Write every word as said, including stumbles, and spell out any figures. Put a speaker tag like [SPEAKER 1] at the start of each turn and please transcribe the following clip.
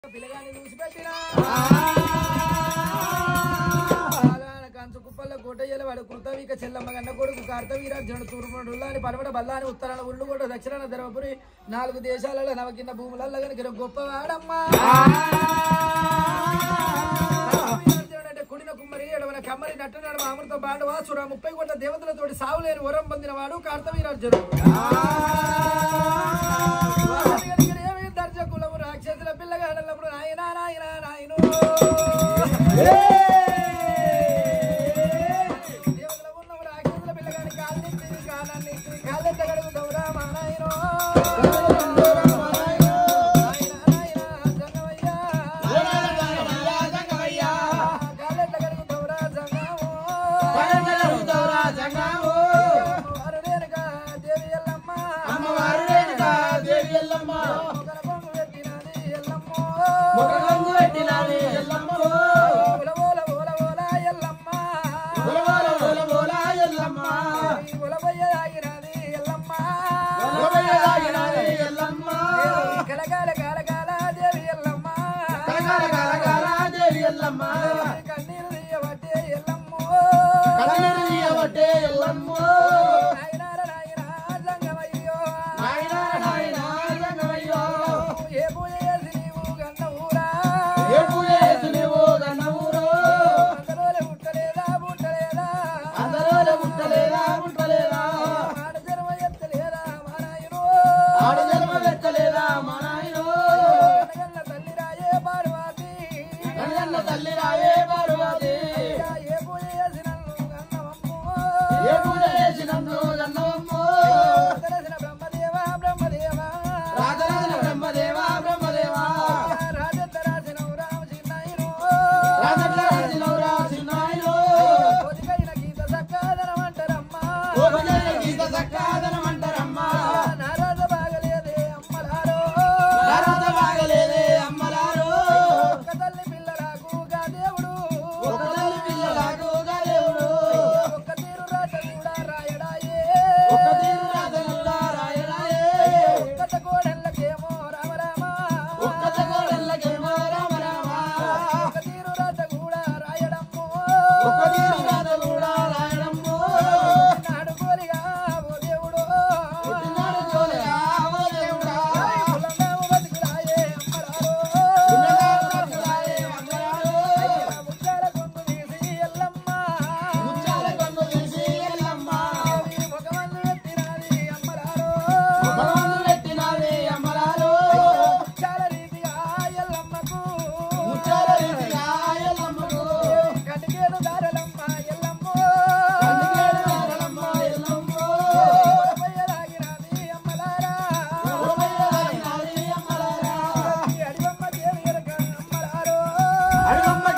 [SPEAKER 1] పిల్లగాని చూసి పెట్టినా కంచు కుప్పల్లో కోటయ్యలు వాడు కృతవిక చెల్లమ్మ గండ కొడుకు కార్తవీరాజుడు తూర్పుడుల్లా అని పడమట బల్లాని ఉత్తరాన ఉళ్ళు కూడా దక్షిణాన ధర్మపురి నాలుగు దేశాలలో నవకిన్న భూములలో కనుక గొప్పవాడమ్మా అంటే కుడిన కుమ్మరి ఎడవన కమ్మరి నట్టనాడు అమృత బాండవాసుర ముప్పై కోట్ల దేవతలతోటి సావులేని వరం పొందిన వాడు కార్తవీరాజుడు దర్శకులము రాక్షసుల పిల్లగాడలప్పుడు నాయనా నాయనా నాయను దేవతల ఉన్నప్పుడు రాక్షసుల పిల్లగాడి కాళ్ళెత్తి కాలాన్ని కాళ్ళెత్త గడుగుతావురా మా నాయను కాళ్ళెట్ల గడుగుతావురా జంగాము అరుడేనుగా దేవి ఎల్లమ్మ అమ్మవారు దేవి ఎల్లమ్మ కన్నీరు తీయబట్టే ఎల్లమ్మో కన్నీరు తీయబట్టే ఎల్లమ్మో నాయనార నాయనా జంగమయ్యో నాయనార నాయనా జంగమయ్యో ఏ పూజ చేసి నీవు గన్న ఊరా ఏ పూజ చేసి నీవు గన్న ఊరు అందరోలే ముట్టలేదా ముట్టలేదా అందరోలే ముట్టలేదా ముట్టలేదా ఆడ జన్మ ఎత్తలేదా మా నాయనో ఆడ జన్మ ఎత్తలేదా మా నాయనో కనగల్ల తల్లి రాయే పార్వతి కనగల్ల తల్లి రాయే పార్వతి ఏ పూజ చేసి నన్ను గన్నవమ్మో ఏ పూజ చేసి నన్ను గన్నవమ్మో రాజరత్న బ్రహ్మదేవా బ్రహ్మదేవా రాజరత్న బ్రహ్మదేవా బ్రహ్మదేవా రాజత్త రాజనవు రామ చిన్నాయినో రాజత్త రాజనవు రామ చిన్నాయినో కోటికైన గీత సక్కాదనమంటారమ్మా కోటికైన గీత సక్కాదనమంటారమ్మా నారాజ బాగలేదే అమ్మలారో నారాజ బాగలేదే అమ్మలారో ఒక్క తల్లి పిల్లలకు గా దేవుడు ఒక్క తల్లి పిల్లలకు గా దేవుడు ఒక్క తీరు రాజ కూడా రాయడాయే ఒక్క తీరు రాజ కూడా రాయడాయే ఒక్కట కోడెళ్ళకేమో రామ రామ ఒక్కట కోడెళ్ళకేమో రామ రామ ఒక్క తీరు రాజ కూడా రాయడమ్మో ఒక్క తీరు రాజ కూడా రాయడమ్మో నాడు కోలిగా ఓ దేవుడు నాడు కోలిగా ఓ దేవుడా కులంగాము బతుకులాయే అమ్మలారో కులంగాము బతుకులాయే అమ్మలారో ముచ్చాల కొంగు తీసి ఎల్లమ్మ ముచ్చాల కొంగు తీసి ఎల్లమ్మ ముఖమందు పెట్టినాది అమ్మలారో ముఖమందు పెట్టినాది అమ్మలారో ముచ్చాల రీతిగా ఎల్లమ్మకు ముచ్చాల రీతిగా ఎల్లమ్మకు కటికేడు దారలమ్మ ఎల్లమ్మో కటికేడు దారలమ్మ ఎల్లమ్మో ఒరపయ్యలాగినాది అమ్మలారా ఒరపయ్యలాగినాది అమ్మలారా అడివమ్మ దేవి ఎరక అమ్మలారో అడివమ్మ